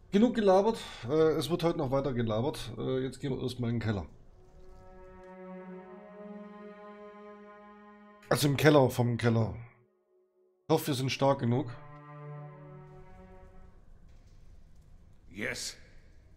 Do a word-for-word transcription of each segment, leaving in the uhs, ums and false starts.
Genug gelabert. Äh, es wird heute noch weiter gelabert. Äh, jetzt gehen wir erstmal in den Keller. Also im Keller vom Keller. Ich hoffe, wir sind stark genug. Yes.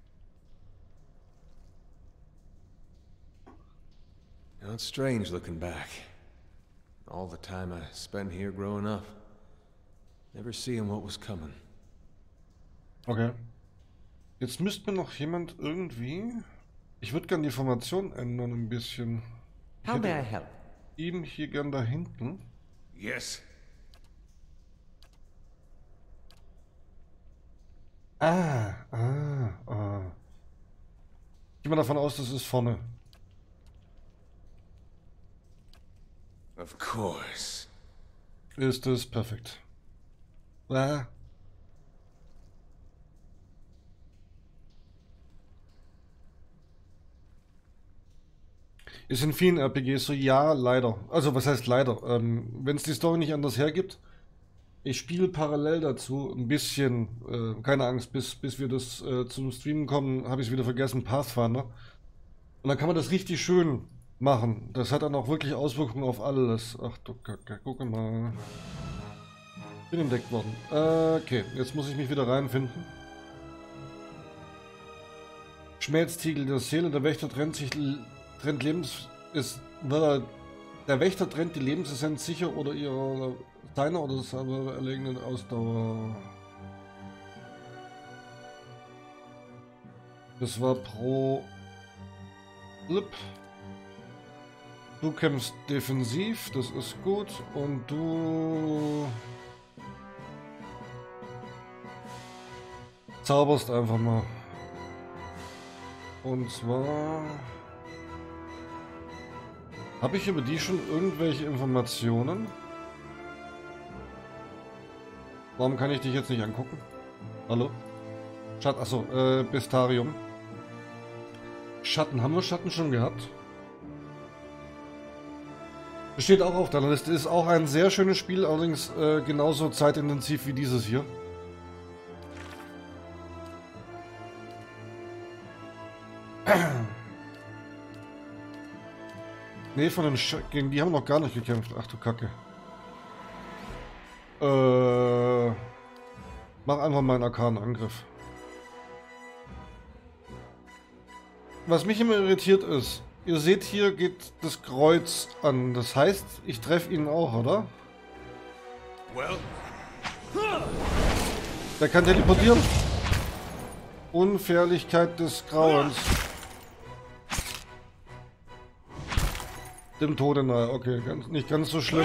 You know, it's strange looking back. All the time I spent here growing up. Never seeing what was coming. Okay. Jetzt müsste mir noch jemand irgendwie... Ich würde gerne die Formation ändern ein bisschen. Ich How may I hätte help? ihn hier gern da hinten. Yes. Ah, ah, ah. Ich gehe mal davon aus, das ist vorne. Of course. Ist es perfekt. Ah. Ist in vielen R P Gs so, ja, leider. Also, was heißt leider? Ähm, wenn es die Story nicht anders hergibt, ich spiele parallel dazu ein bisschen, äh, keine Angst, bis, bis wir das äh, zum Streamen kommen, habe ich es wieder vergessen, Pathfinder. Und dann kann man das richtig schön machen. Das hat dann auch wirklich Auswirkungen auf alles. Ach du Kacke, guck mal. Bin entdeckt worden. Äh, okay, jetzt muss ich mich wieder reinfinden. Schmelztiegel der Seele, der Wächter trennt sich, trennt Lebens... ist... Der Wächter trennt die Lebensessenz sicher oder ihrer... seiner oder seiner erlegenen Ausdauer. Das war pro... Lip. Du kämpfst defensiv, das ist gut. Und du... zauberst einfach mal. Und zwar... Habe ich über die schon irgendwelche Informationen? Warum kann ich dich jetzt nicht angucken? Hallo? Schatten, achso, äh, Bestarium. Schatten, haben wir Schatten schon gehabt? Steht auch auf der Liste, ist auch ein sehr schönes Spiel, allerdings äh, genauso zeitintensiv wie dieses hier. Nee, von den Sch gegen die haben wir noch gar nicht gekämpft. Ach du Kacke. Äh, mach einfach mal einen arkanen Angriff. Was mich immer irritiert ist, ihr seht hier geht das Kreuz an. Das heißt, ich treffe ihn auch, oder? Well. Der kann teleportieren. Unfährlichkeit des Grauens. Dem Tode nahe. Okay, ganz, nicht ganz so schlimm.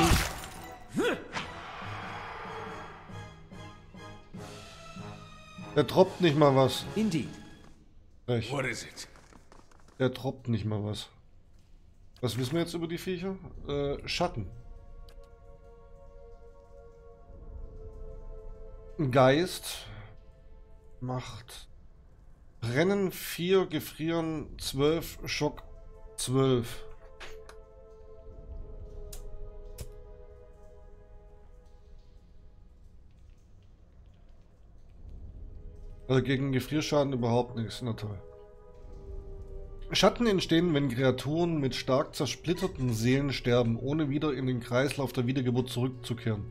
Der droppt nicht mal was. Indeed. Recht. What is it? Der droppt nicht mal was. Was wissen wir jetzt über die Viecher? Äh, Schatten. Geist. Macht. Brennen vier, gefrieren zwölf, Schock zwölf. Also gegen Gefrierschaden überhaupt nichts, na toll. Schatten entstehen, wenn Kreaturen mit stark zersplitterten Seelen sterben, ohne wieder in den Kreislauf der Wiedergeburt zurückzukehren.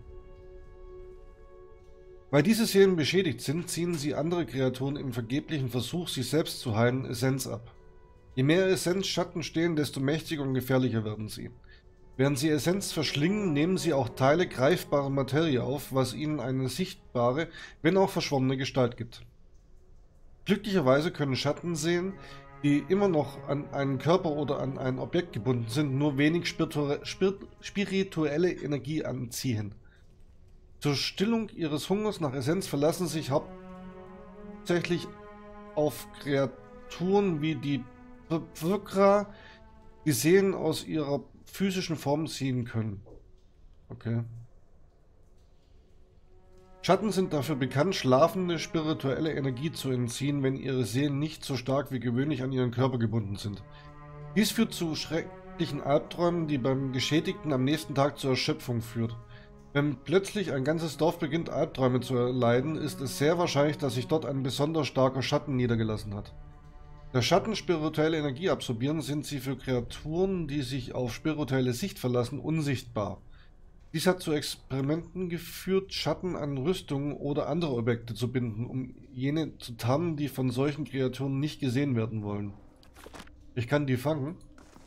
Weil diese Seelen beschädigt sind, ziehen sie andere Kreaturen im vergeblichen Versuch, sich selbst zu heilen, Essenz ab. Je mehr Essenz Schatten stehen, desto mächtiger und gefährlicher werden sie. Während sie Essenz verschlingen, nehmen sie auch Teile greifbarer Materie auf, was ihnen eine sichtbare, wenn auch verschwommene Gestalt gibt. Glücklicherweise können Schattenseelen, die immer noch an einen Körper oder an ein Objekt gebunden sind, nur wenig spirituelle Energie anziehen. Zur Stillung ihres Hungers nach Essenz verlassen sich hauptsächlich auf Kreaturen wie die Pwkra, die Seelen aus ihrer physischen Form ziehen können. Okay. Schatten sind dafür bekannt, schlafende spirituelle Energie zu entziehen, wenn ihre Seelen nicht so stark wie gewöhnlich an ihren Körper gebunden sind. Dies führt zu schrecklichen Albträumen, die beim Geschädigten am nächsten Tag zur Erschöpfung führt. Wenn plötzlich ein ganzes Dorf beginnt, Albträume zu erleiden, ist es sehr wahrscheinlich, dass sich dort ein besonders starker Schatten niedergelassen hat. Da Schatten spirituelle Energie absorbieren, sind sie für Kreaturen, die sich auf spirituelle Sicht verlassen, unsichtbar. Dies hat zu Experimenten geführt, Schatten an Rüstungen oder andere Objekte zu binden, um jene zu tarnen, die von solchen Kreaturen nicht gesehen werden wollen. Ich kann die fangen.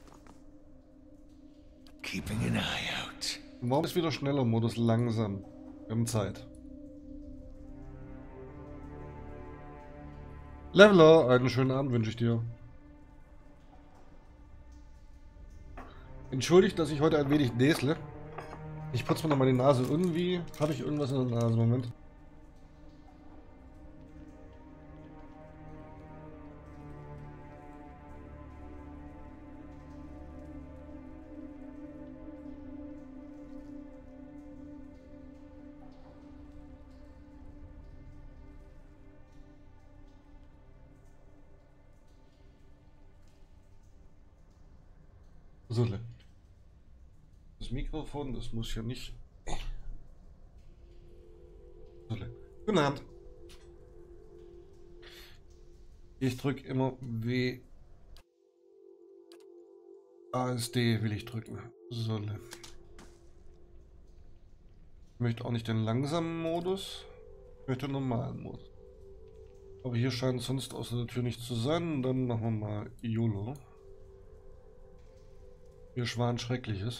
Keeping an eye out. Warum ist wieder schneller Modus langsam? Wir haben Zeit. Leveler, einen schönen Abend wünsche ich dir. Entschuldigt, dass ich heute ein wenig näsle. Ich putze mir noch mal die Nase. Irgendwie habe ich irgendwas in der Nase. Moment. So, das Mikrofon, das muss ja nicht. So, guten Abend. Ich drücke immer W. A S D will ich drücken. So. Ich möchte auch nicht den langsamen Modus. Ich möchte den normalen Modus. Aber hier scheint sonst außer der Tür nicht zu sein. Dann machen wir mal YOLO. Hier schwan Schreckliches.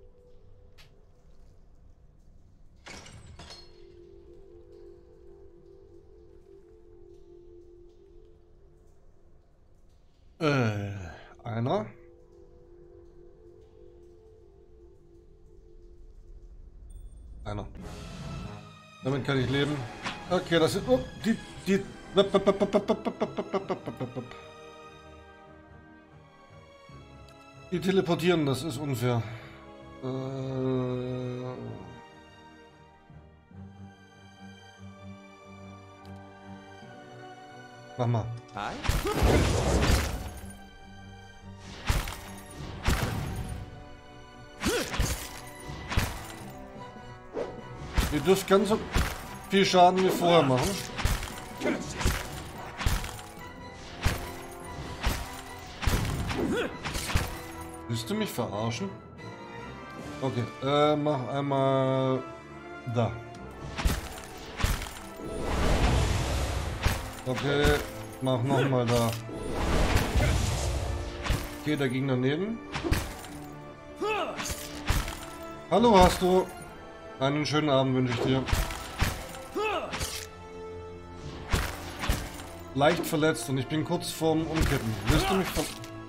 Äh, einer. Einer. Damit kann ich leben. Okay, das ist... Oh, die... die... Die teleportieren, das ist unfair. Äh... Mach mal. Hi. Ihr dürft ganz so viel Schaden wie vorher machen. Willst du mich verarschen? Okay, äh, mach einmal da. Okay, mach nochmal da. Okay, der ging daneben. Hallo, hast du? Einen schönen Abend wünsche ich dir. Leicht verletzt und ich bin kurz vorm Umkippen. Willst du mich ver...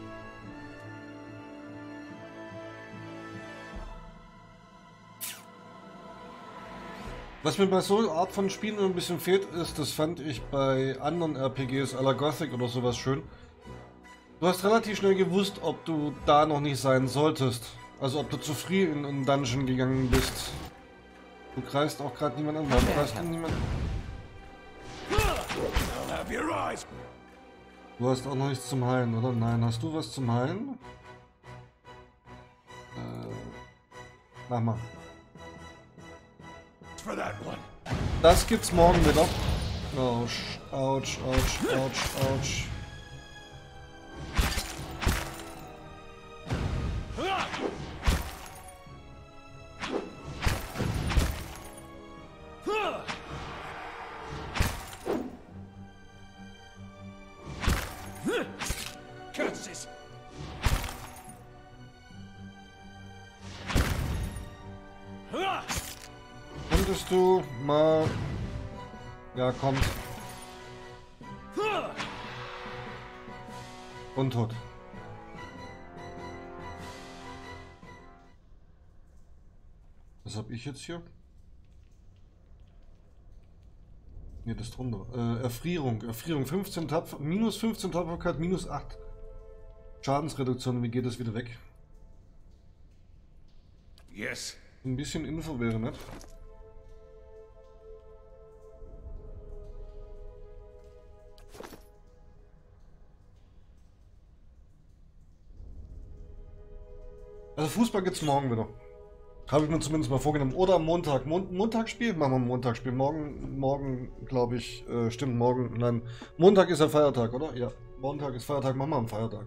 Was mir bei so einer Art von Spielen ein bisschen fehlt, ist, das fand ich bei anderen R P Gs à la Gothic oder sowas schön. Du hast relativ schnell gewusst, ob du da noch nicht sein solltest. Also ob du zu früh in einen Dungeon gegangen bist. Du greifst auch gerade niemand an. Warum greifst du niemand? Du hast auch noch nichts zum Heilen, oder? Nein, hast du was zum Heilen? Äh, mach mal. Das gibt's morgen wieder. Autsch, ouch, ouch, ouch, ouch. Könntest du mal... Ja, kommt. Untot. Was hab ich jetzt hier? Ne, das drunter. Äh, Erfrierung. Erfrierung. fünfzehn Tapfer, minus fünfzehn Tapferkeit, minus acht. Schadensreduktion. Wie geht das wieder weg? Yes. Ein bisschen Info wäre nett. Also Fußball gibt's morgen wieder. Habe ich mir zumindest mal vorgenommen. Oder am Montag. Mon Montagsspiel? Machen wir ein Montagsspiel. Morgen, morgen glaube ich, äh, stimmt, morgen. Nein, Montag ist ja Feiertag, oder? Ja, Montag ist Feiertag. Machen wir am Feiertag.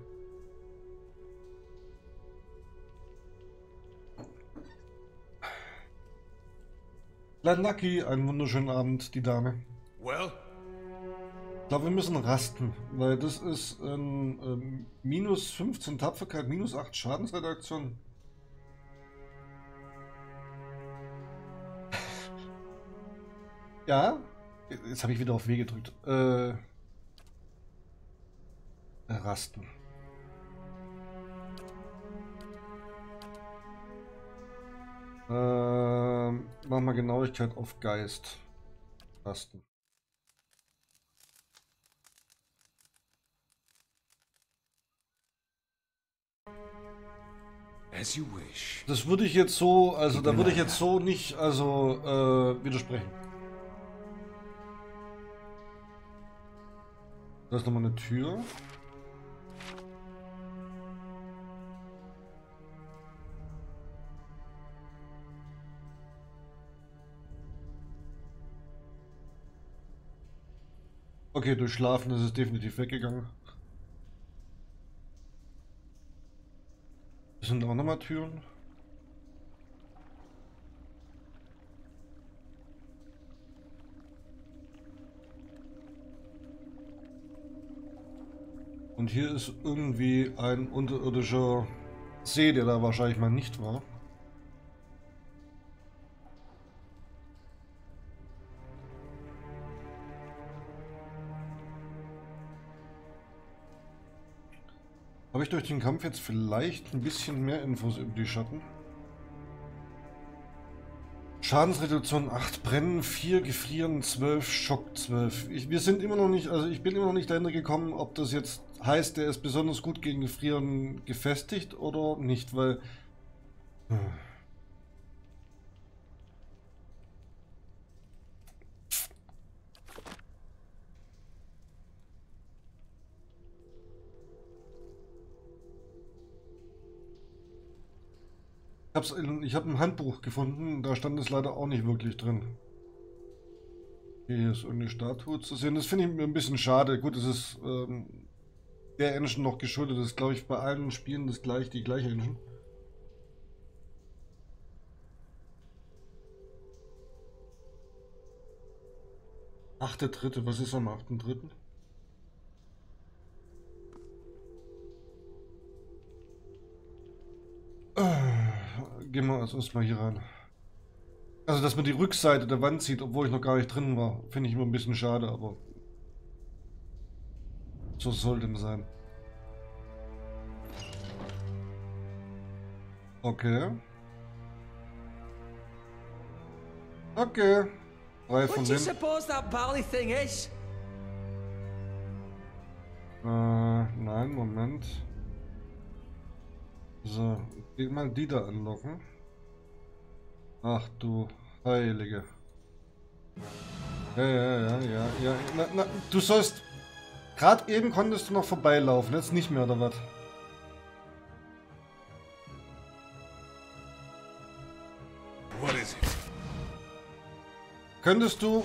Lucky, einen wunderschönen Abend, die Dame. Well? Ich glaube, wir müssen rasten, weil das ist ein ähm, minus fünfzehn Tapferkeit, minus acht Schadensredaktion. Ja, jetzt habe ich wieder auf W gedrückt. Äh, rasten. Äh, machen wir Genauigkeit auf Geist. Rasten. As you wish. Das würde ich jetzt so, also da würde ich jetzt so nicht, also äh, widersprechen. Da ist nochmal eine Tür. Okay, durch Schlafen ist es definitiv weggegangen. Das sind auch nochmal Türen. Und hier ist irgendwie ein unterirdischer See, der da wahrscheinlich mal nicht war. Habe ich durch den Kampf jetzt vielleicht ein bisschen mehr Infos über die Schatten? Schadensreduktion acht, Brennen vier, Gefrieren zwölf, Schock zwölf. Ich, wir sind immer noch nicht, also ich bin immer noch nicht dahinter gekommen, ob das jetzt heißt, der ist besonders gut gegen Gefrieren gefestigt oder nicht, weil... Hm. Ich habe ein Handbuch gefunden, da stand es leider auch nicht wirklich drin. Hier ist irgendeine Statue zu sehen. Das finde ich mir ein bisschen schade. Gut, es ist ähm, der Engine noch geschuldet. Das ist, glaube ich, bei allen Spielen das gleich, die gleiche Engine. Achte Dritte. Was ist am achten Dritten? Gehen wir also erstmal hier rein. Also, dass man die Rückseite der Wand sieht, obwohl ich noch gar nicht drin war, finde ich immer ein bisschen schade, aber so soll dem sein. Okay. Okay. Drei von denen. Äh, nein, Moment. So, geht mal die da anlocken. Ach du Heilige. Ja, ja, ja, ja, ja. Na, na, du sollst... Gerade eben konntest du noch vorbeilaufen, jetzt nicht mehr, oder was? What is it? Könntest du...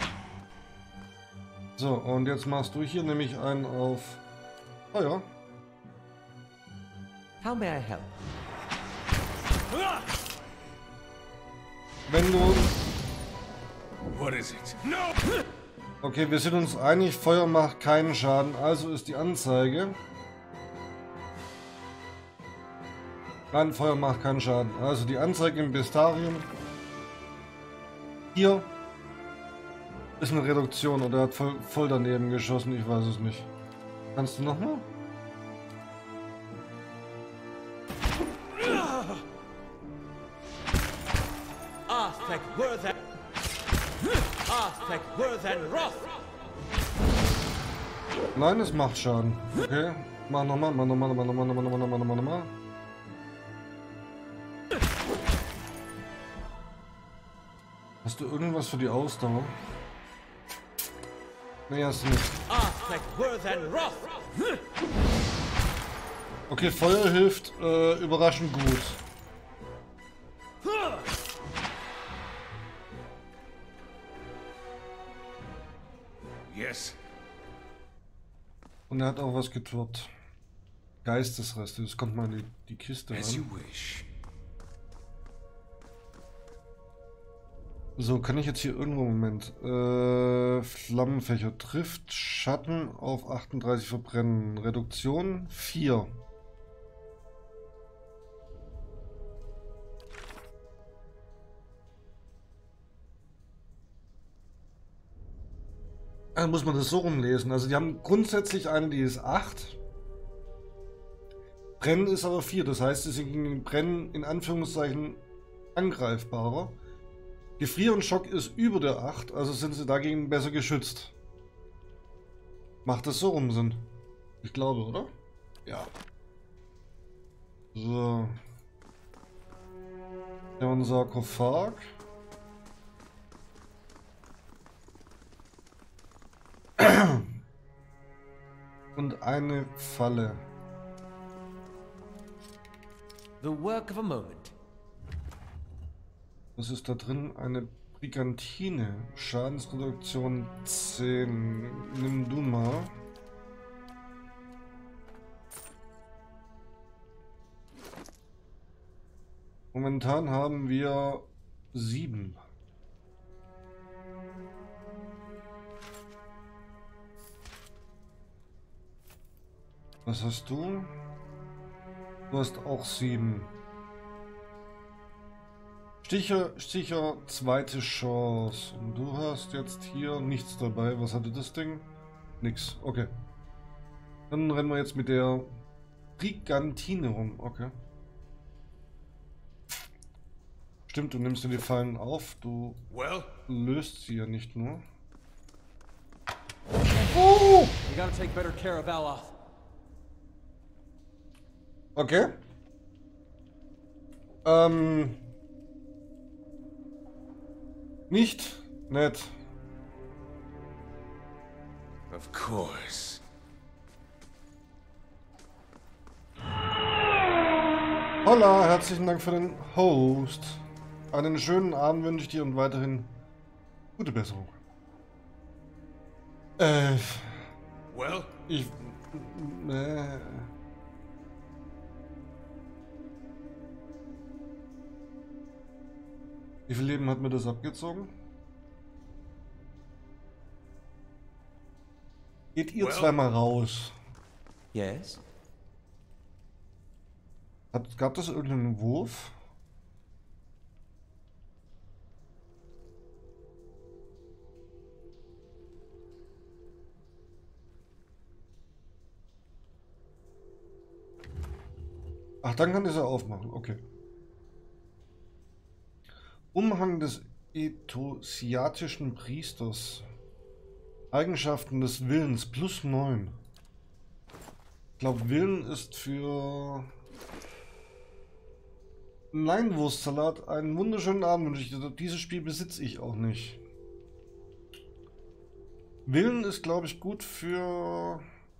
So, und jetzt machst du hier nämlich einen auf... Oh ja. How may I help? Wenn du... What is it? No! Okay, wir sind uns einig, Feuer macht keinen Schaden, also ist die Anzeige... Nein, Feuer macht keinen Schaden. Also die Anzeige im Bestarium... Hier... Ist eine Reduktion oder hat voll, voll daneben geschossen, ich weiß es nicht. Kannst du nochmal? Nein, es macht Schaden. Okay. Mach nochmal, mach nochmal, mach nochmal, mach nochmal, mach nochmal, nochmal. Hast du irgendwas für die Ausdauer? Nee, hast du nicht. Okay, Feuer hilft äh, überraschend gut. Und er hat auch was getoppt. Geistesreste, das kommt mal in die, die Kiste As you ran. wish. So, kann ich jetzt hier irgendwo, Moment, äh, Flammenfächer trifft, Schatten auf achtunddreißig verbrennen, Reduktion vier. Dann muss man das so rumlesen. Also die haben grundsätzlich eine, die ist acht. Brennen ist aber vier. Das heißt, sie sind gegen Brennen in Anführungszeichen angreifbarer. Gefrier und Schock ist über der acht, also sind sie dagegen besser geschützt. Macht das so rum Sinn? Ich glaube, oder? Ja. So. Ja, ein Sarkophag. Und eine Falle. The work of a moment. Was ist da drin? Eine Brigantine. Schadensreduktion zehn. Nimm du mal. Momentan haben wir sieben. Was hast du? Du hast auch sieben. Sticher, Sticher, zweite Chance. Und du hast jetzt hier nichts dabei. Was hatte das Ding? Nix. Okay. Dann rennen wir jetzt mit der Brigantine rum. Okay. Stimmt, du nimmst dir die Fallen auf. Du Well, löst sie ja nicht nur. Oh! We gotta take better care of Aloth. Okay. Ähm. Nicht nett. of course. Holla, herzlichen Dank für den Host. Einen schönen Abend wünsche ich dir und weiterhin gute Besserung. Äh, Well, ich... Äh, wie viel Leben hat mir das abgezogen? Geht ihr Well. zweimal raus? Yes? Hat, gab das irgendeinen Wurf? Ach, dann kann ich er aufmachen. Okay. Umhang des ethosiatischen Priesters. Eigenschaften des Willens plus neun. Ich glaube, Willen ist für Leinwurstsalat. Einen wunderschönen Abend wünsche ich dir. Dieses Spiel besitze ich auch nicht. Willen ist, glaube ich, gut für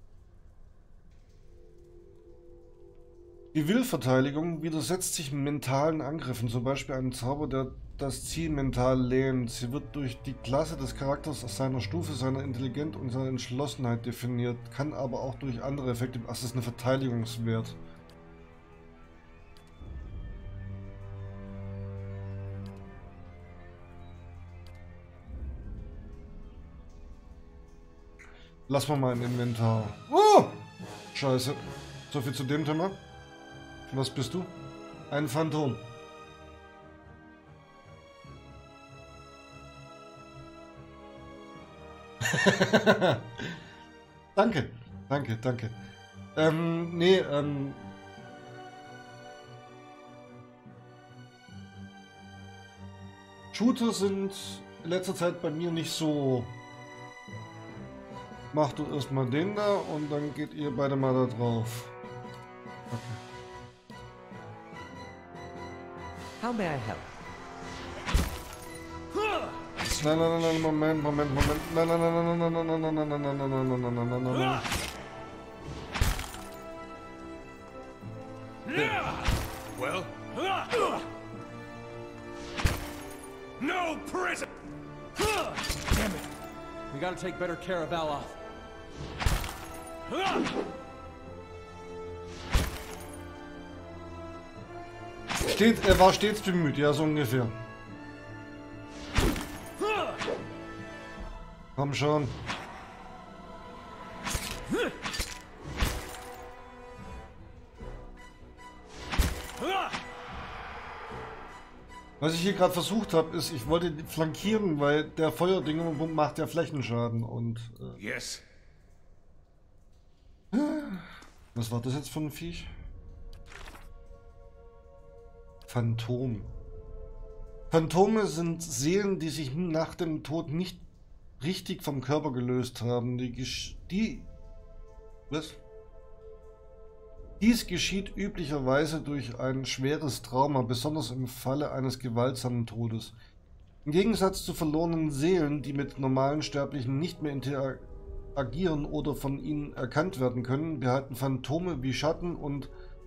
die Willverteidigung. Widersetzt sich mentalen Angriffen. Zum Beispiel einen Zauber, der das Ziel mental lähmt. Sie wird durch die Klasse des Charakters aus seiner Stufe, seiner Intelligenz und seiner Entschlossenheit definiert, kann aber auch durch andere Effekte. Ach, das ist eine Verteidigungswert. Lass mal mal im Inventar. Oh! Scheiße. So viel zu dem Thema. Was bist du? Ein Phantom. Danke, danke, danke. Ähm, nee, ähm... Shooter sind in letzter Zeit bei mir nicht so... Mach du erstmal den da und dann geht ihr beide mal da drauf. Okay. How may I help? Nein, nein, nein, nein, Moment, Moment, Moment. Nein, nein, nein, nein, nein, nein, nein, nein, nein, nein, nein, nein, nein, nein, nein, nein, nein. well. No prison. Damn it! We gotta take better care of Aloth. Steht, er war stets bemüht, ja, so ungefähr. Komm schon. Was ich hier gerade versucht habe, ist, ich wollte flankieren, weil der Feuerding macht ja Flächenschaden und... Äh, Yes. Was war das jetzt für ein Viech? Phantom. Phantome sind Seelen, die sich nach dem Tod nicht richtig vom Körper gelöst haben. Die, gesch die was? Dies geschieht üblicherweise durch ein schweres Trauma, besonders im Falle eines gewaltsamen Todes. Im Gegensatz zu verlorenen Seelen, die mit normalen Sterblichen nicht mehr interagieren oder von ihnen erkannt werden können, behalten Phantome wie Schatten und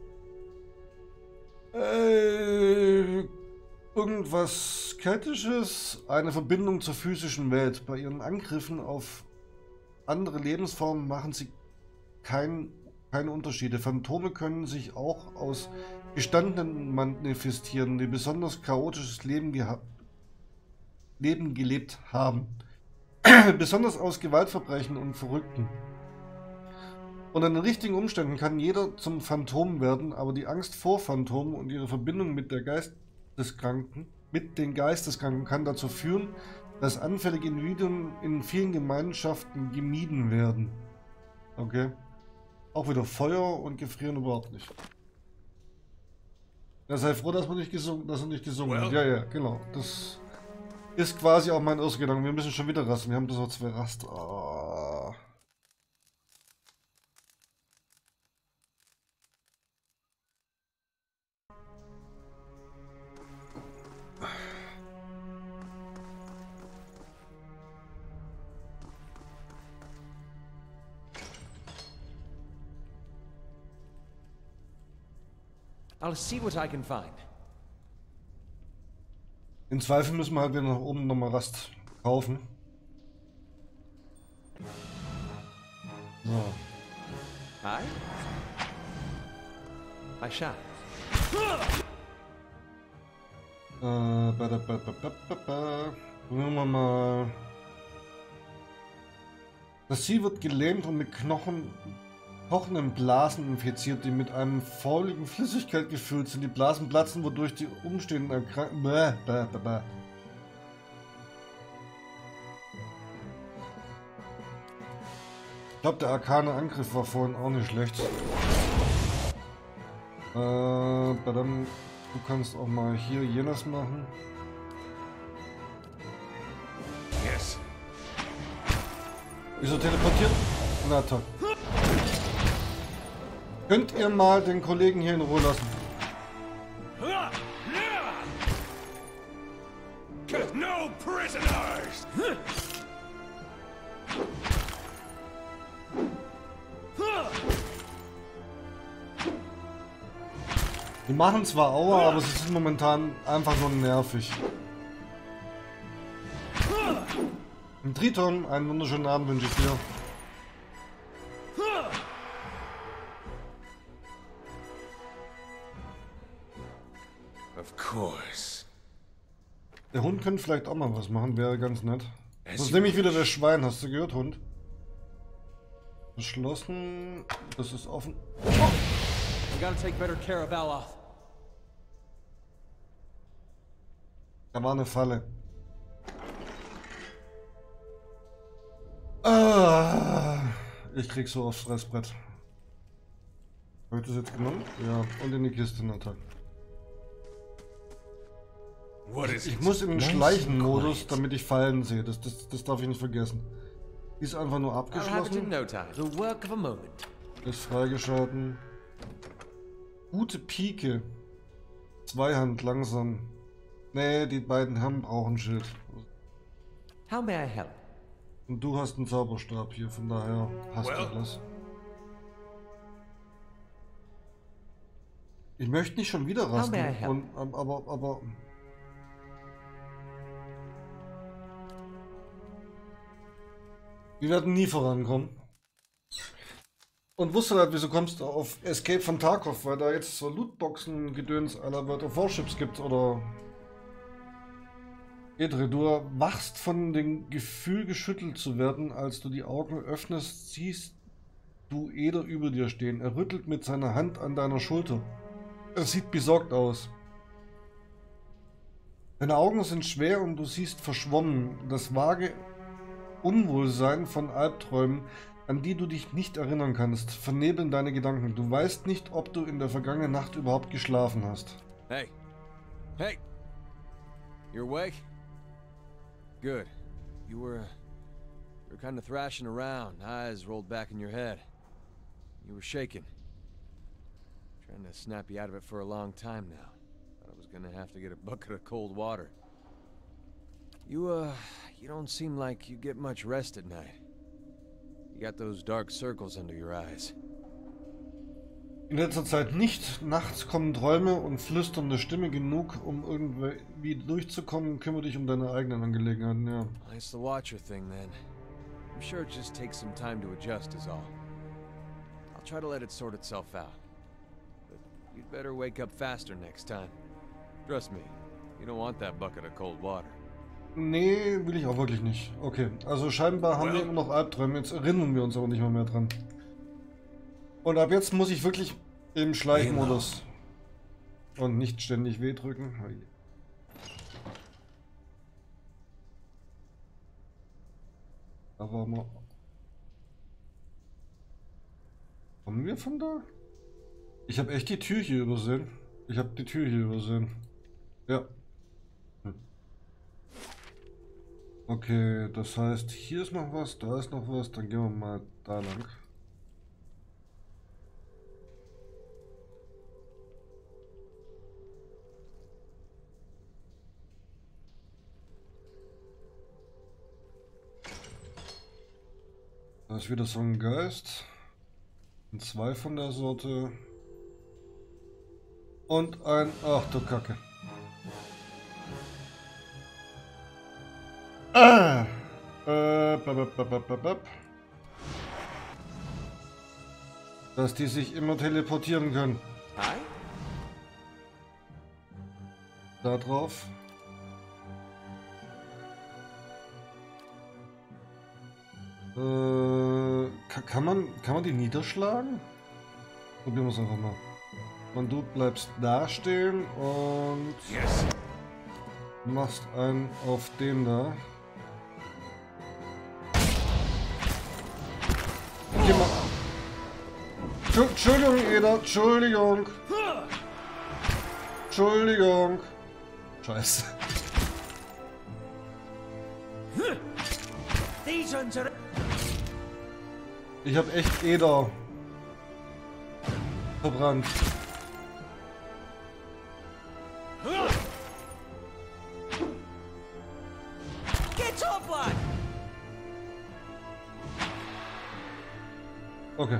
äh, irgendwas Keltisches eine Verbindung zur physischen Welt. Bei ihren Angriffen auf andere Lebensformen machen sie kein, keine Unterschiede. Phantome können sich auch aus Gestandenen manifestieren, die besonders chaotisches Leben, geha Leben gelebt haben. Besonders aus Gewaltverbrechen und Verrückten. Unter den richtigen Umständen kann jeder zum Phantom werden, aber die Angst vor Phantomen und ihre Verbindung mit der Geisteskranken, mit den Geisteskranken kann dazu führen, dass anfällige Individuen in vielen Gemeinschaften gemieden werden. Okay. Auch wieder Feuer und gefrieren überhaupt nicht. Ja, sei froh, dass man nicht gesungen, dass er nicht gesungen hat. Ja, ja, genau. Das ist quasi auch mein erster Gedanke. Wir müssen schon wieder rasten. Wir haben das auch zwei Rast. Oh. I'll see what I can find. Im Zweifel müssen wir halt wieder nach oben nochmal Rast kaufen. So. I? I shall. Äh, ba, da, ba, ba, ba, ba, ba. Probieren wir mal. Das Ziel wird gelähmt und mit Knochen, kochenden Blasen infiziert, die mit einem fauligen Flüssigkeit gefüllt sind. Die Blasen platzen, wodurch die Umstehenden erkranken. Bäh, bäh, bäh, bäh. Ich glaube, der arkane Angriff war vorhin auch nicht schlecht. Äh, badam, du kannst auch mal hier jenes machen. Yes. Wieso teleportiert? Na toll. Könnt ihr mal den Kollegen hier in Ruhe lassen? No prisoners. Die machen zwar Aua, aber sie sind momentan einfach nur nervig. Im Triton, einen wunderschönen Abend wünsche ich dir. Of course. Der Hund könnte vielleicht auch mal was machen, wäre ganz nett. Das ist nämlich wieder das Schwein, hast du gehört, Hund? Geschlossen. Das ist offen. We gotta take better care of Aloth. Da war eine Falle. Ah, ich krieg so aufs Fressbrett. Habe ich das jetzt genommen? Ja, und in die Kiste, na toll. What is Ich it? muss in den Nice Schleichen-Modus, and quiet. damit ich Fallen sehe. Das, das, das darf ich nicht vergessen. Die ist einfach nur I'll have it in abgeschlossen. no time. The work of a moment. Ist freigeschalten. Gute Pike. Zweihand langsam. Nee, die beiden Herren brauchen Schild. How may I help? Und du hast einen Zauberstab hier, von daher passt Well. alles. Ich möchte nicht schon wieder rasten. may I help? Und, aber, aber... Wir werden nie vorankommen. Und wusste halt, wieso kommst du auf Escape von Tarkov, weil da jetzt so Lootboxen-Gedöns aller World of Warships gibt oder... Edre, du wachst von dem Gefühl, geschüttelt zu werden, als du die Augen öffnest, siehst du Eder über dir stehen. Er rüttelt mit seiner Hand an deiner Schulter. Er sieht besorgt aus. Deine Augen sind schwer und du siehst verschwommen. Das vage Unwohlsein von Albträumen, an die du dich nicht erinnern kannst, vernebeln deine Gedanken. Du weißt nicht, ob du in der vergangenen Nacht überhaupt geschlafen hast. Hey. Hey. You're awake? Good. You were... You were kind of thrashing around, eyes rolled back in your head. You were shaking. Trying to snap you out of it for a long time now. Thought I was gonna have to get a bucket of cold water. You, uh... You don't seem like you get much rest at night. You got those dark circles under your eyes. In letzter Zeit nicht. Nachts kommen Träume und flüsternde Stimme genug, um irgendwie durchzukommen. Kümmere dich um deine eigenen Angelegenheiten, ja. It's the Watcher thing, then. I'm sure it just takes some time to adjust is all. I'll try to let it sort itself out. But you'd better wake up faster next time. Trust me, you don't want that bucket of cold water. Nee, will ich auch wirklich nicht. Okay, also scheinbar haben wir immer noch Albträume. Jetzt erinnern wir uns aber nicht mal mehr dran. Und ab jetzt muss ich wirklich im Schleichmodus und nicht ständig W drücken. Da waren wir. Kommen wir von da? Ich habe echt die Tür hier übersehen. Ich habe die Tür hier übersehen. Ja. Hm. Okay, das heißt, hier ist noch was, da ist noch was. Dann gehen wir mal da lang. Da ist wieder so ein Geist. Und zwei von der Sorte. Und ein... Ach du Kacke. Ah! Äh, bap, bap, bap, bap. Dass die sich immer teleportieren können. Hi? Da drauf. Äh, kann, kann man kann man die niederschlagen? Probieren wir es einfach mal. Und du bleibst da stehen und Yes. machst einen auf den da. Okay, mal. Entschuldigung, Eder, Entschuldigung. Entschuldigung. Scheiße. Ich hab echt Eder verbrannt. Okay.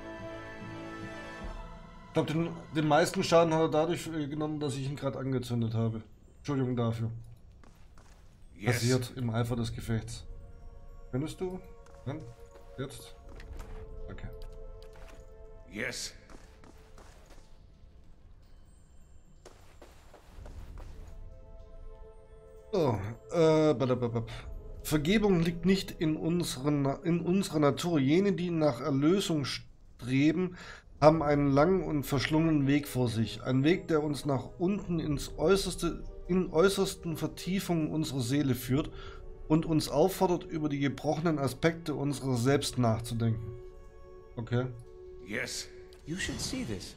Ich glaube, den, den meisten Schaden hat er dadurch äh, genommen, dass ich ihn gerade angezündet habe. Entschuldigung dafür. Yes. Passiert im Eifer des Gefechts. Findest du? Dann? Jetzt? Okay. Yes. So, äh, badababab. Vergebung liegt nicht in, unseren, in unserer Natur. Jene, die nach Erlösung streben, haben einen langen und verschlungenen Weg vor sich. Ein Weg, der uns nach unten ins äußerste, in äußersten Vertiefungen unserer Seele führt und uns auffordert, über die gebrochenen Aspekte unserer selbst nachzudenken. Okay. Yes. You should see this.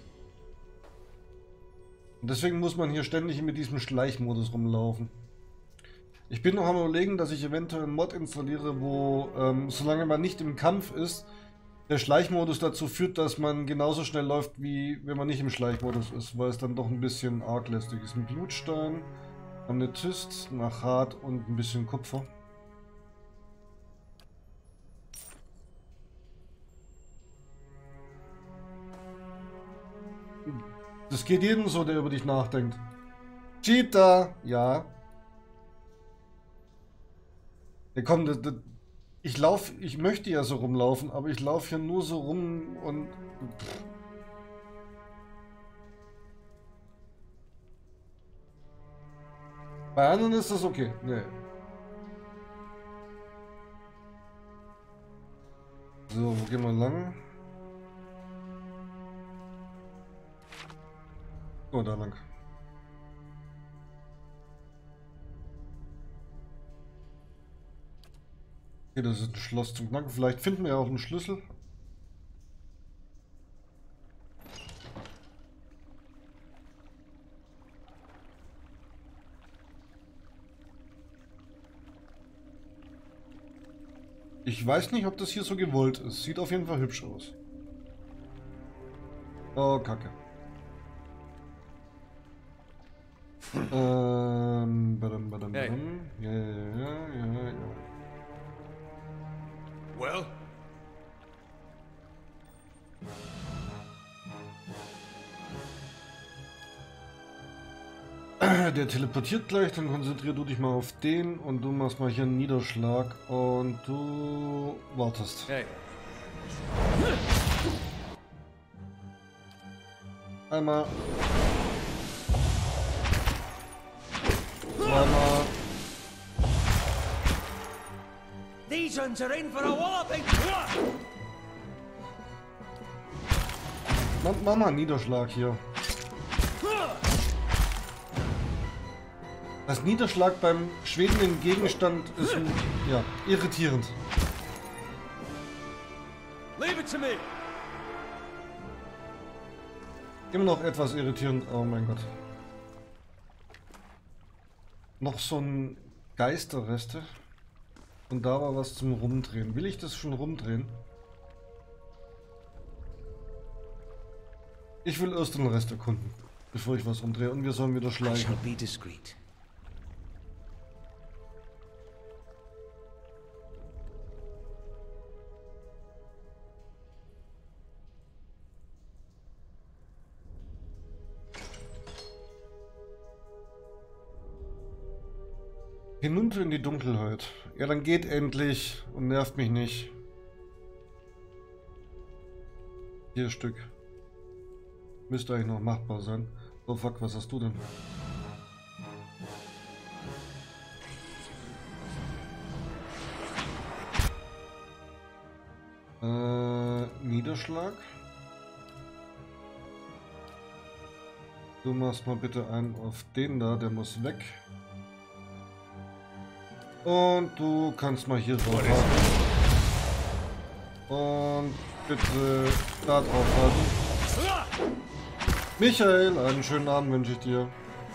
Und deswegen muss man hier ständig mit diesem Schleichmodus rumlaufen. Ich bin noch am Überlegen, dass ich eventuell einen Mod installiere, wo, ähm, solange man nicht im Kampf ist, der Schleichmodus dazu führt, dass man genauso schnell läuft, wie wenn man nicht im Schleichmodus ist, weil es dann doch ein bisschen arg lästig ist. Ein Blutstein, Amethyst, Nachat und ein bisschen Kupfer. Das geht jedem so, der über dich nachdenkt. Cheetah! Ja. Ja komm, das, das, Ich laufe, ich möchte ja so rumlaufen, aber ich laufe hier nur so rum und... Pff. Bei anderen ist das okay. Nee. So, wo gehen wir lang? Oh, da lang. Okay, das ist ein Schloss zum Knacken. Vielleicht finden wir ja auch einen Schlüssel. Ich weiß nicht, ob das hier so gewollt ist. Sieht auf jeden Fall hübsch aus. Oh, Kacke. ähm, badam, badam, Hey. badam. Ja, ja, ja, ja, ja. Well? Der teleportiert gleich, dann konzentrier du dich mal auf den und du machst mal hier einen Niederschlag und du wartest. Hey. Einmal. Zweimal. These ones are in for a walloping. Ma- Mach mal einen Niederschlag hier. Das Niederschlag beim schwebenden Gegenstand ist ein, ja, irritierend. Leave it to me. Immer noch etwas irritierend. Oh mein Gott. Noch so ein Geisterreste. Und da war was zum Rumdrehen. Will ich das schon rumdrehen? Ich will erst den Rest erkunden, bevor ich was umdrehe. Und wir sollen wieder I schleichen. shall be discreet. Hinunter in die Dunkelheit. Ja, dann geht endlich und nervt mich nicht. Vier Stück. Müsste eigentlich noch machbar sein. Oh fuck, was hast du denn? Äh, Niederschlag. Du machst mal bitte einen auf den da, der muss weg. Und du kannst mal hier drauf halten. Und bitte da drauf halten. Michael, einen schönen Abend wünsche ich dir.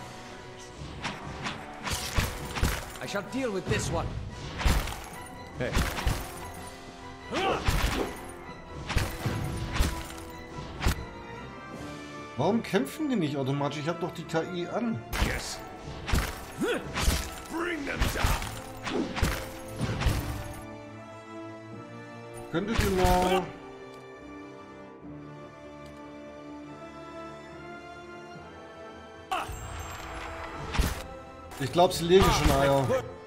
I shall deal with this one. Hey. Warum kämpfen die nicht automatisch? Ich habe doch die K I an. Yes. Bring them down. Könntet ihr mal... Ich glaube, sie legen schon Eier.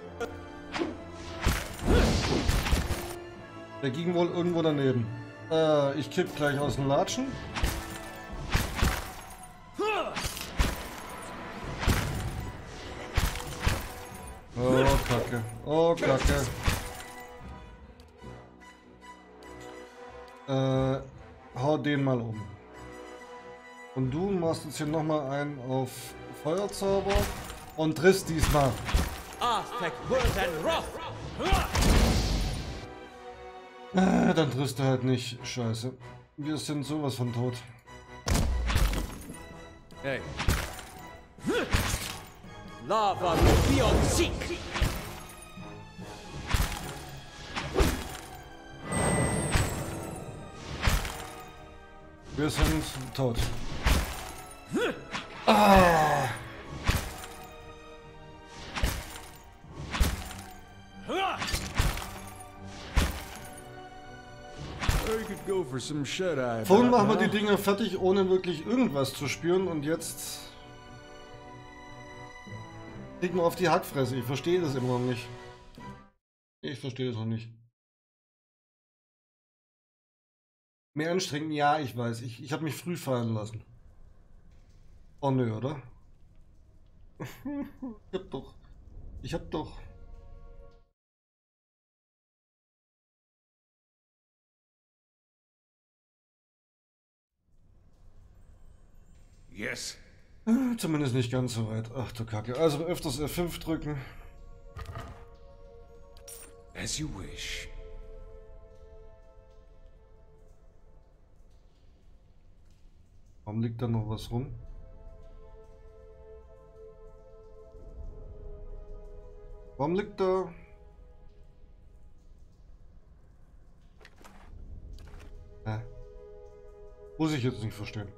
Der ging wohl irgendwo daneben. Äh, ich kipp gleich aus dem Latschen. Oh, Kacke. Oh, Kacke. Äh, hau den mal um. Und du machst jetzt hier nochmal einen auf Feuerzauber und triffst diesmal. Aztec word and wrath. Äh, dann triffst du halt nicht. Scheiße. Wir sind sowas von tot. Hey. Lava will be on seek. Wir sind tot. Ah. I could go for some shut-eye. Vorhin about machen wir now. die Dinger fertig, ohne wirklich irgendwas zu spüren und jetzt kriegen wir auf die Hackfresse. Ich verstehe das immer noch nicht. Ich verstehe es noch nicht. Mehr anstrengend? Ja, ich weiß. Ich, ich habe mich früh fallen lassen. Oh nö, oder? Ich hab doch. Ich hab doch. Yes. Zumindest nicht ganz so weit. Ach du Kacke. Also öfters F fünf drücken. As you wish. Warum liegt da noch was rum? Warum liegt da? Hä? Muss ich jetzt nicht verstehen.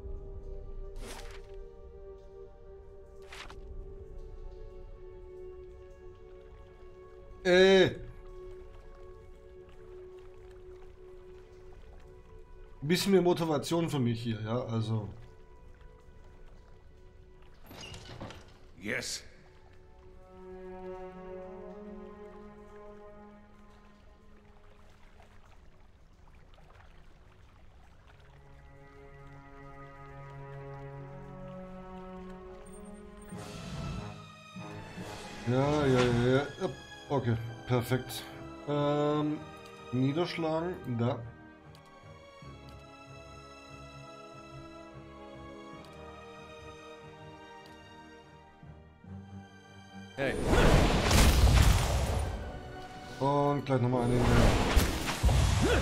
Ey! Ein bisschen mehr Motivation für mich hier, ja, also. Yes. Ja, ja, ja, ja. Okay, perfekt. Ähm, niederschlagen, da. Hey. Und gleich nochmal eine mehr.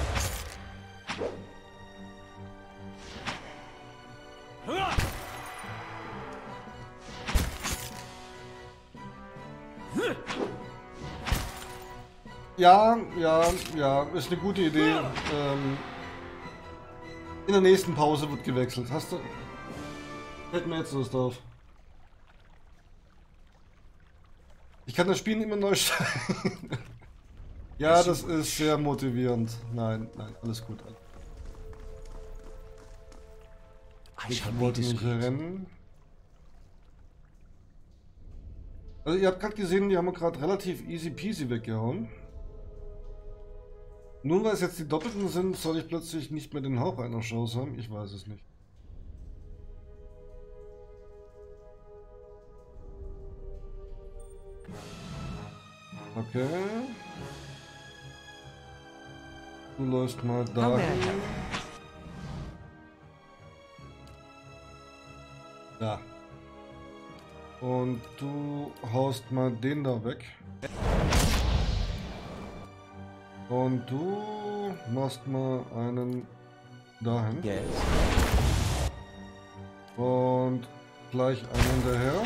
Ja, ja, ja, ist eine gute Idee. Ähm, in der nächsten Pause wird gewechselt. Hast du... Fällt mir jetzt Lust auf. Ich kann das Spiel immer neu starten. Ja, das ist sehr motivierend. Nein, nein, alles gut. Ich wollte nicht rennen. Also ihr habt gerade gesehen, die haben wir gerade relativ easy peasy weggehauen. Nur weil es jetzt die Doppelten sind, soll ich plötzlich nicht mehr den Hauch einer Chance haben? Ich weiß es nicht. Okay. Du läufst mal da. Da. Und du haust mal den da weg. Und du machst mal einen dahin. Yes. Und gleich einen hinterher.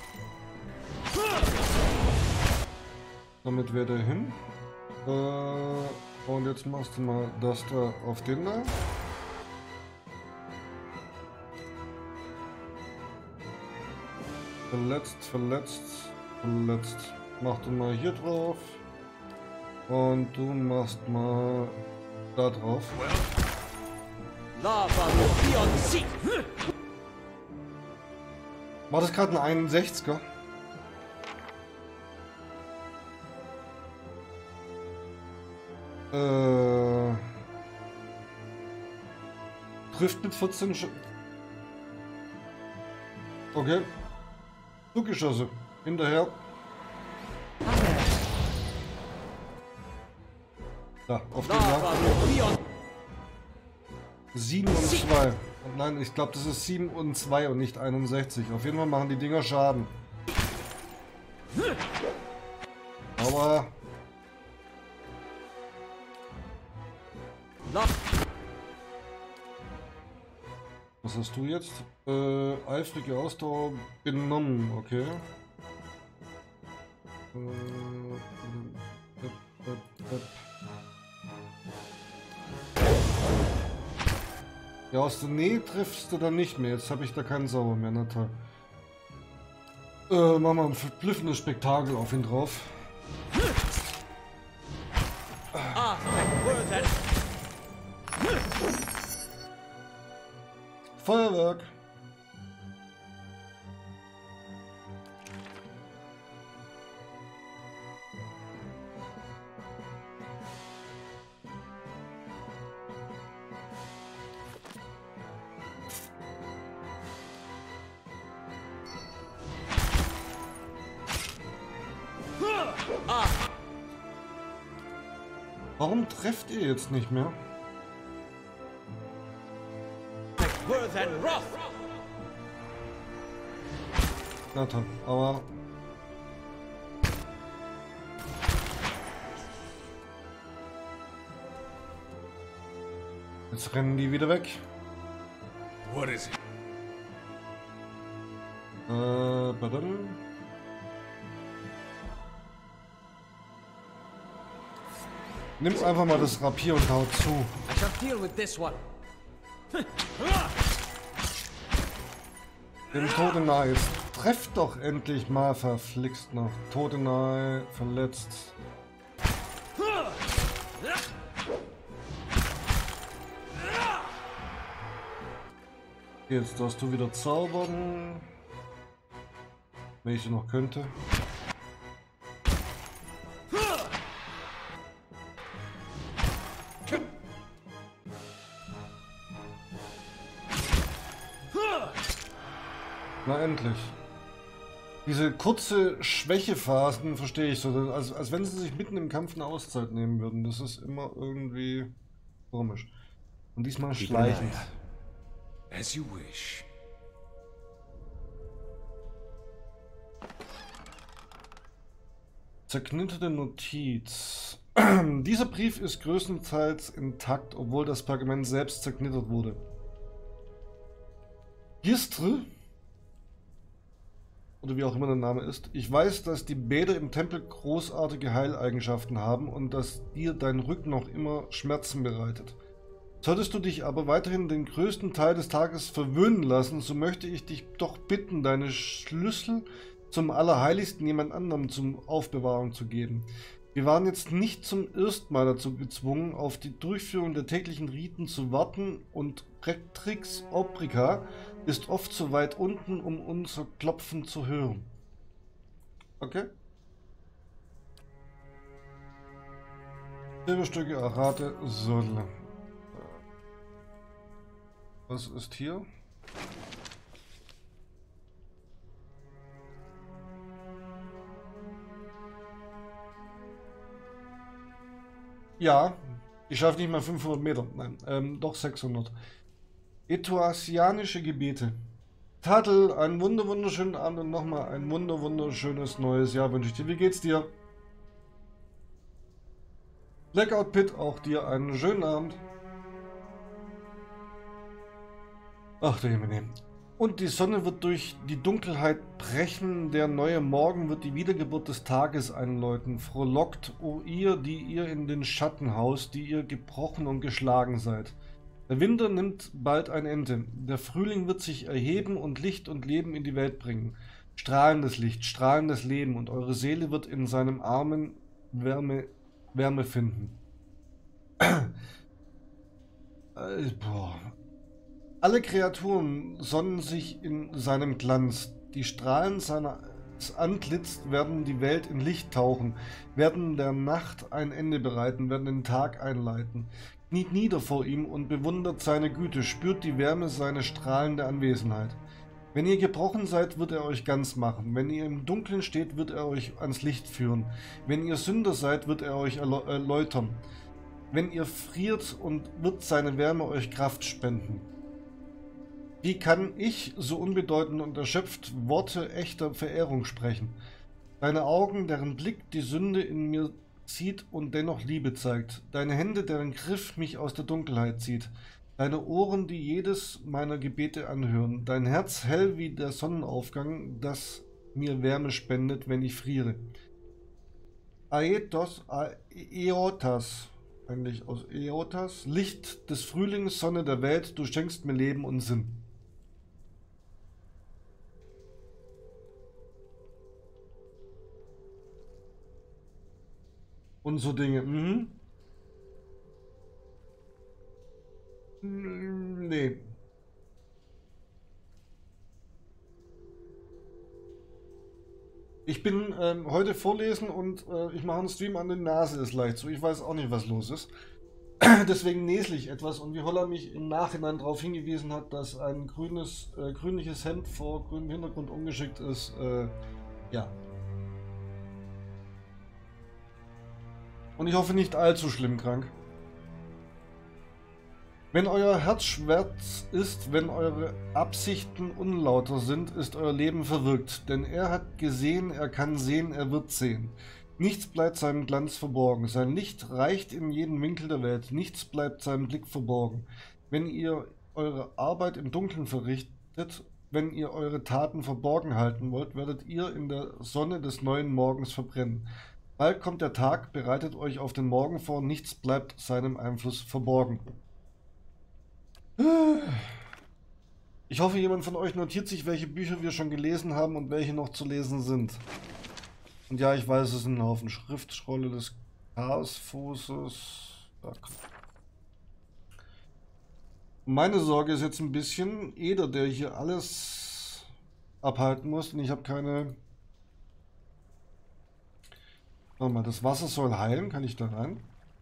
Damit wäre der hin. Äh, und jetzt machst du mal das da auf den da. Verletzt, verletzt, verletzt. Mach du mal hier drauf. Und du machst mal da drauf. Lava will be on sea. War das gerade ein einundsechziger? Äh, trifft mit vierzehn Sch Okay. Zugeschossen. Hinterher. Da, auf den Lava da. will be on sieben und zwei. Nein, ich glaube, das ist sieben und zwei und nicht einundsechzig. Auf jeden Fall machen die Dinger Schaden. Aber... Lava. Was hast du jetzt? Äh, eifrige Ausdauer benommen, okay. Äh, äh, äh, äh. Ja, aus der Nähe triffst du dann nicht mehr. Jetzt habe ich da keinen Sauer mehr, na toll. Äh, machen wir ein verblüffendes Spektakel auf ihn drauf. Ah, worth it. Feuerwerk! Ah, Warum trefft ihr jetzt nicht mehr? worse than rough. Na toll, aber... Jetzt rennen die wieder weg. What is it? Äh, badadum. Nimm einfach mal das Rapier und hau zu. I shall deal with this one. Dem Tode nahe. Jetzt trefft doch endlich mal, verflixt noch. Tode nahe, verletzt. Jetzt darfst du wieder zaubern. Wenn ich noch könnte. Na endlich. Diese kurze Schwächephasen verstehe ich so, als, als wenn sie sich mitten im Kampf eine Auszeit nehmen würden. Das ist immer irgendwie komisch. Und diesmal schleichend. As you wish. Zerknitterte Notiz. Dieser Brief ist größtenteils intakt, obwohl das Pergament selbst zerknittert wurde. Gistre, oder wie auch immer der Name ist, ich weiß, dass die Bäder im Tempel großartige Heileigenschaften haben und dass dir dein Rücken noch immer Schmerzen bereitet. Solltest du dich aber weiterhin den größten Teil des Tages verwöhnen lassen, so möchte ich dich doch bitten, deine Schlüssel zum Allerheiligsten jemand anderem zur Aufbewahrung zu geben. Wir waren jetzt nicht zum ersten Mal dazu gezwungen, auf die Durchführung der täglichen Riten zu warten und Rectrix Obrica ist oft zu weit unten, um unser Klopfen zu hören. Okay? Silberstücke, Arate, Solle. Was ist hier? Ja, ich schaffe nicht mal fünfhundert Meter. Nein, ähm, doch sechshundert. Etuasianische Gebete. Tadel, einen wunder wunderschönen Abend und nochmal ein wunder wunderschönes neues Jahr wünsche ich dir. Wie geht's dir? Blackout Pit, auch dir einen schönen Abend. Ach du Himmel. Und die Sonne wird durch die Dunkelheit brechen, der neue Morgen wird die Wiedergeburt des Tages einläuten. Frohlockt, o ihr, die ihr in den Schatten haust, die ihr gebrochen und geschlagen seid. Der Winter nimmt bald ein Ende. Der Frühling wird sich erheben und Licht und Leben in die Welt bringen. Strahlendes Licht, strahlendes Leben und eure Seele wird in seinem Armen Wärme, Wärme finden. äh, boah. Alle Kreaturen sonnen sich in seinem Glanz. Die Strahlen seines Antlitz werden die Welt in Licht tauchen, werden der Nacht ein Ende bereiten, werden den Tag einleiten. Kniet nieder vor ihm und bewundert seine Güte, spürt die Wärme seiner strahlenden Anwesenheit. Wenn ihr gebrochen seid, wird er euch ganz machen. Wenn ihr im Dunkeln steht, wird er euch ans Licht führen. Wenn ihr Sünder seid, wird er euch erläutern. Wenn ihr friert, und wird seine Wärme euch Kraft spenden. Wie kann ich, so unbedeutend und erschöpft, Worte echter Verehrung sprechen? Deine Augen, deren Blick die Sünde in mir zieht und dennoch Liebe zeigt. Deine Hände, deren Griff mich aus der Dunkelheit zieht. Deine Ohren, die jedes meiner Gebete anhören. Dein Herz hell wie der Sonnenaufgang, das mir Wärme spendet, wenn ich friere. Aetos, Aeotas, eigentlich aus Eotas, Licht des Frühlings, Sonne der Welt, du schenkst mir Leben und Sinn. Und so Dinge. Mhm. Nee. Ich bin ähm, heute vorlesen und äh, ich mache einen Stream an der Nase, ist leicht so. Ich weiß auch nicht, was los ist. Deswegen näsle ich etwas und wie Holla mich im Nachhinein darauf hingewiesen hat, dass ein grünes, äh, grünliches Hemd vor grünem Hintergrund umgeschickt ist, äh, ja. Und ich hoffe nicht allzu schlimm krank. Wenn euer Herz schwarz ist, wenn eure Absichten unlauter sind, ist euer Leben verwirkt. Denn er hat gesehen, er kann sehen, er wird sehen. Nichts bleibt seinem Glanz verborgen. Sein Licht reicht in jeden Winkel der Welt. Nichts bleibt seinem Blick verborgen. Wenn ihr eure Arbeit im Dunkeln verrichtet, wenn ihr eure Taten verborgen halten wollt, werdet ihr in der Sonne des neuen Morgens verbrennen. Bald kommt der Tag, bereitet euch auf den Morgen vor, nichts bleibt seinem Einfluss verborgen. Ich hoffe, jemand von euch notiert sich, welche Bücher wir schon gelesen haben und welche noch zu lesen sind. Und ja, ich weiß, es sind ein Haufen Schriftrolle des Chaosfußes. Meine Sorge ist jetzt ein bisschen Eder, der hier alles abhalten muss. Und ich habe keine... Warte mal, das Wasser soll heilen. Kann ich da rein?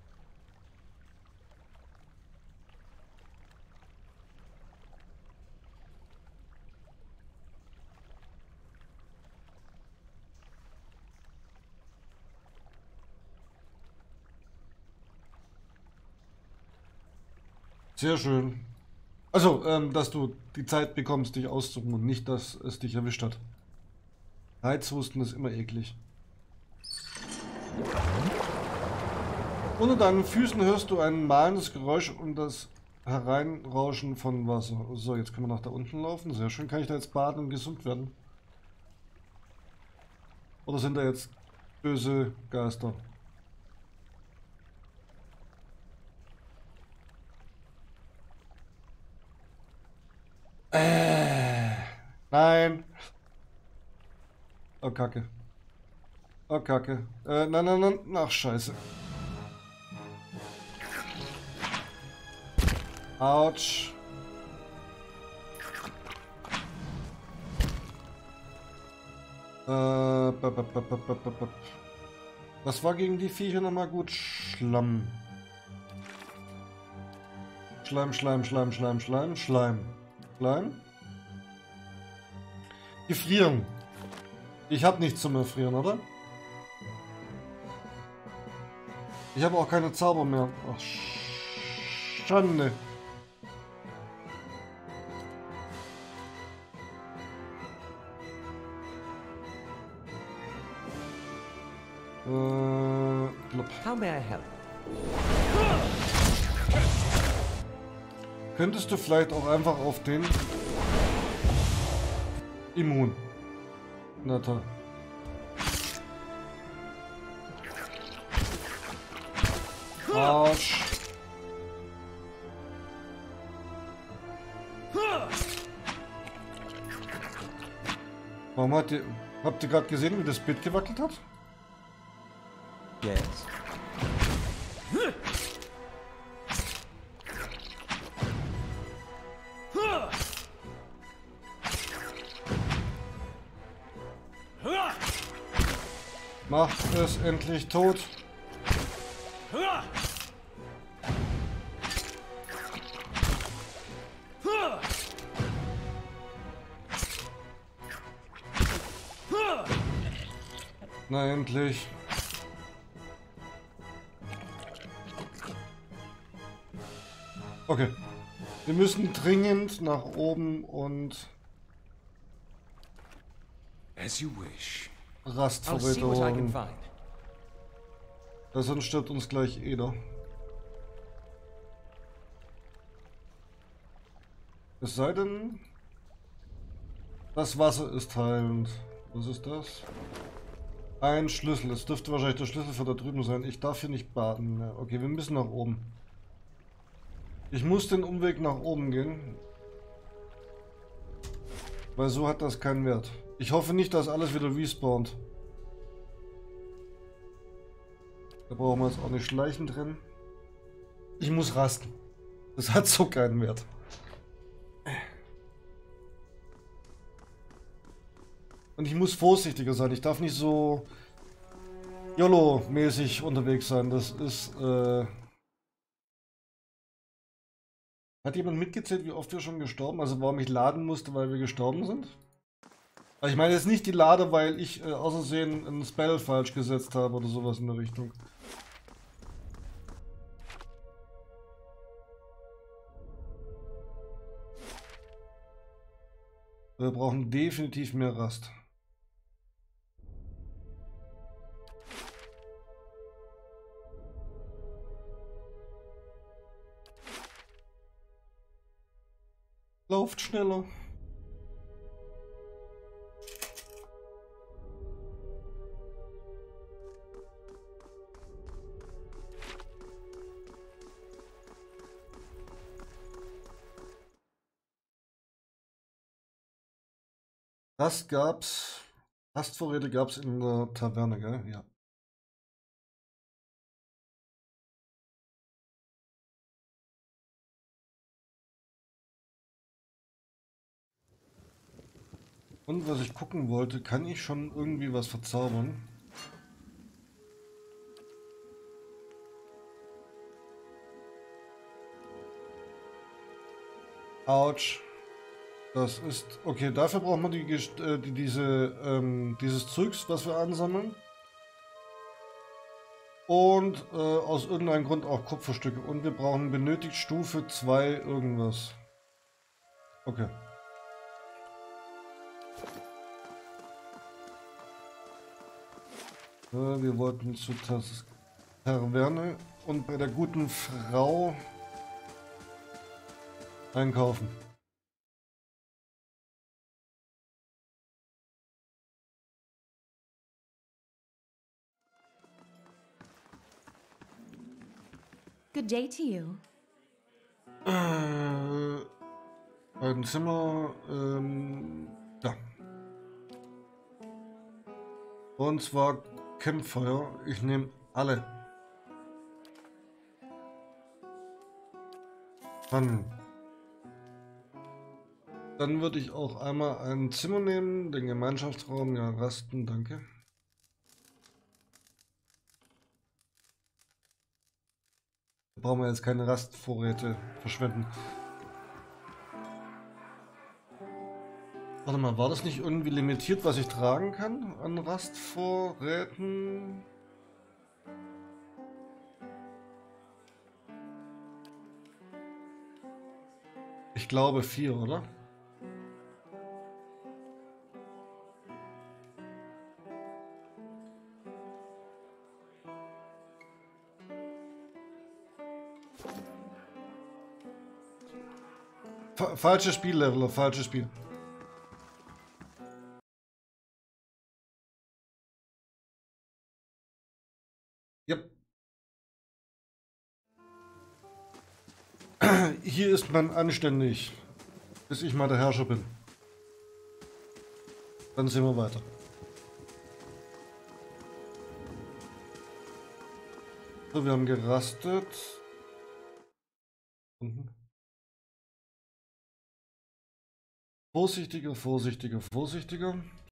Sehr schön. Also, ähm, dass du die Zeit bekommst, dich auszuruhen und nicht, dass es dich erwischt hat. Reizhusten ist immer eklig. Unter deinen Füßen hörst du ein malendes Geräusch und das Hereinrauschen von Wasser. So, jetzt können wir nach da unten laufen. Sehr schön. Kann ich da jetzt baden und gesund werden? Oder sind da jetzt böse Geister? Äh, nein. Oh, Kacke. Oh, Kacke. Äh, nein, nein, nein. Ach, scheiße. Autsch. Äh, was war gegen die Viecher nochmal gut? Schlamm. Schleim, Schleim, Schleim, Schleim, Schleim, Schleim. Schleim. Gefrieren. Ich habe nichts zum Erfrieren, oder? Ich habe auch keine Zauber mehr. Ach, Schande. Äh, blub. How may I help? Könntest du vielleicht auch einfach auf den Immun. Na toll. Arsch. Warum hat ihr... Habt ihr gerade gesehen, wie das Bild gewackelt hat? Yes. Macht es endlich tot. Na endlich. Okay. Wir müssen dringend nach oben und As you wish. I'll see what I can Rastverräterung. find. Sonst stirbt uns gleich Eder. Es sei denn, das Wasser ist heilend. Was ist das? Ein Schlüssel. Es dürfte wahrscheinlich der Schlüssel für da drüben sein. Ich darf hier nicht baden mehr. Okay, wir müssen nach oben. Ich muss den Umweg nach oben gehen. Weil so hat das keinen Wert. Ich hoffe nicht, dass alles wieder respawnt. Da brauchen wir jetzt auch nicht schleichen drin. Ich muss rasten. Das hat so keinen Wert. Und ich muss vorsichtiger sein. Ich darf nicht so YOLO-mäßig unterwegs sein. Das ist... Äh Hat jemand mitgezählt, wie oft wir schon gestorben? Also warum ich laden musste, weil wir gestorben sind? Also ich meine jetzt nicht die Lade, weil ich äh, außersehen einen Spell falsch gesetzt habe oder sowas in der Richtung. Wir brauchen definitiv mehr Rast. Lauft schneller. Rast gab's. Rastvorräte gab's in der Taverne, gell? Ja. Und was ich gucken wollte, kann ich schon irgendwie was verzaubern? Autsch. Das ist... Okay, dafür braucht man die, Gest- äh, die, diese, ähm, dieses Zeugs, was wir ansammeln. Und äh, aus irgendeinem Grund auch Kupferstücke. Und wir brauchen benötigt Stufe zwei irgendwas. Okay. Äh, wir wollten zur Tas- Taverne und bei der guten Frau einkaufen. Good day to you. Äh, ein Zimmer, ähm, da. Und zwar Campfire. Ich nehme alle. Dann. Dann würde ich auch einmal ein Zimmer nehmen, den Gemeinschaftsraum, ja, rasten, danke. Da brauchen wir jetzt keine Rastvorräte verschwenden. Warte mal, war das nicht irgendwie limitiert, was ich tragen kann an Rastvorräten? Ich glaube vier, oder? Fa falsches Spiellevel, falsches Spiel. Yep. Hier ist man anständig, bis ich mal der Herrscher bin. Dann sehen wir weiter. So, wir haben gerastet. Mhm. Vorsichtiger, vorsichtiger, vorsichtiger.